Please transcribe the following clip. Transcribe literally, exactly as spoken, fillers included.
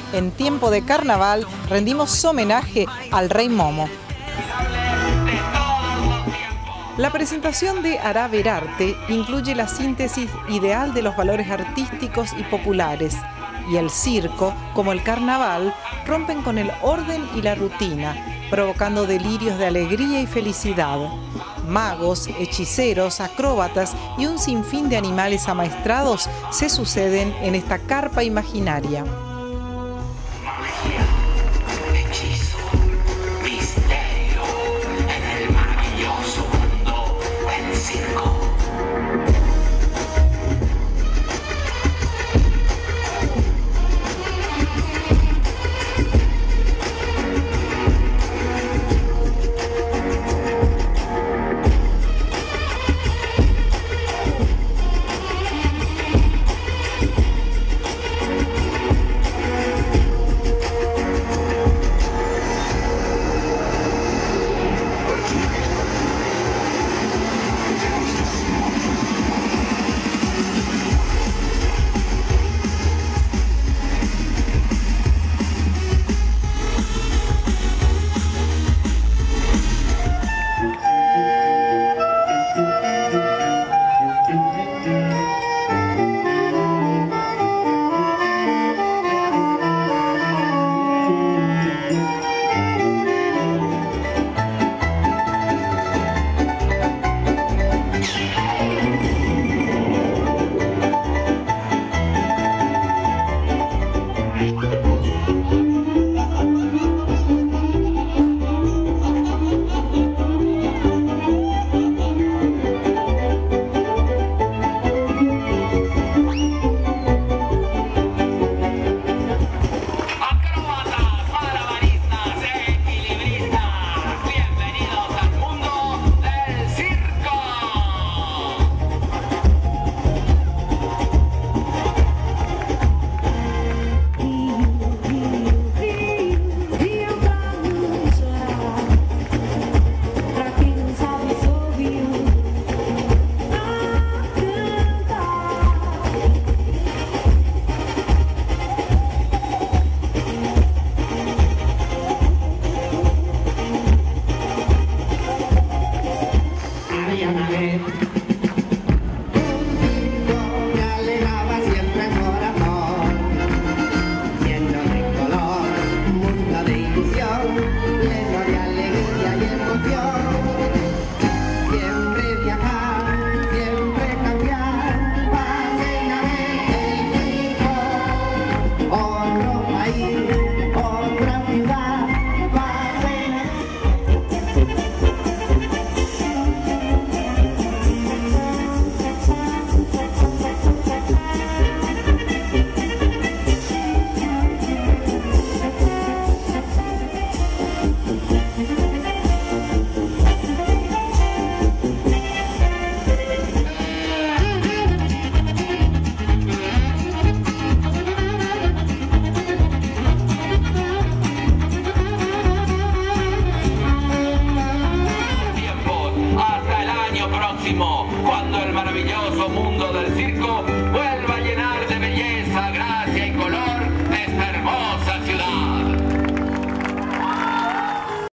En tiempo de carnaval rendimos homenaje al Rey Momo. La presentación de Hará Ver Arte incluye la síntesis ideal de los valores artísticos y populares, y el circo, como el carnaval, rompen con el orden y la rutina, provocando delirios de alegría y felicidad. Magos, hechiceros, acróbatas y un sinfín de animales amaestrados se suceden en esta carpa imaginaria. Cuando el maravilloso mundo del circo vuelva